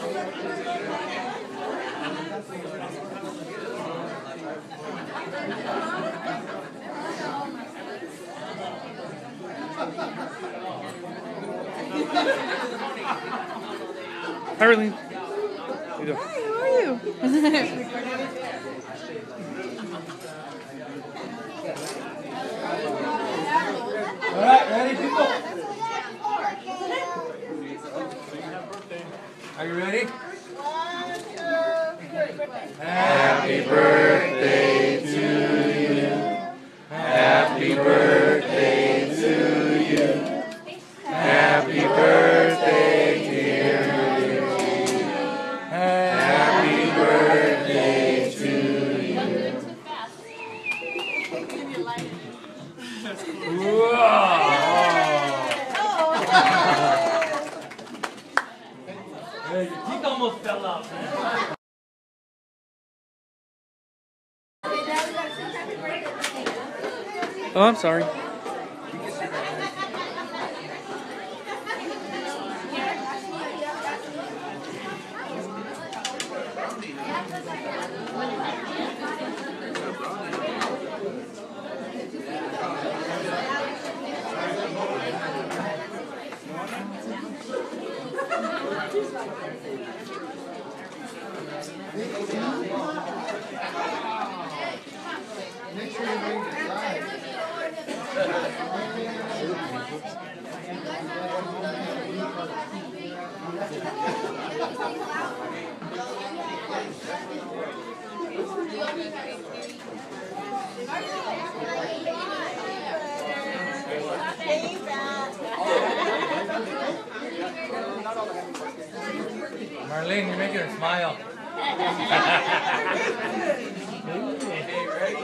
Hi, Arlene. Hi, how are you? All right, ready, people? Are you ready? 1, 2, 3. Happy birthday to you. Happy birthday to you. Happy birthday, dear Richie. Happy birthday to you. Whoa! Your teeth almost fell out, man. Oh, I'm sorry. Make sure you bring the slide. Marlene, you're making her smile. Hey, ready?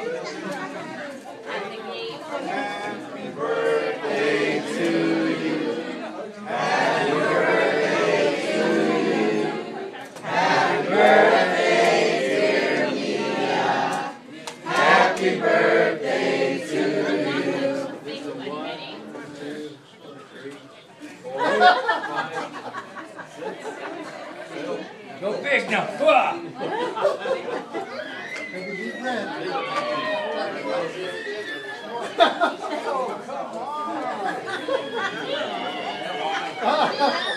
Happy birthday to you. Happy birthday to you. Happy birthday, dear Mia. Happy birthday to you. 1, 2, 3, 4, 5, 6, 7. Go big now. Take a deep breath. Oh, come on.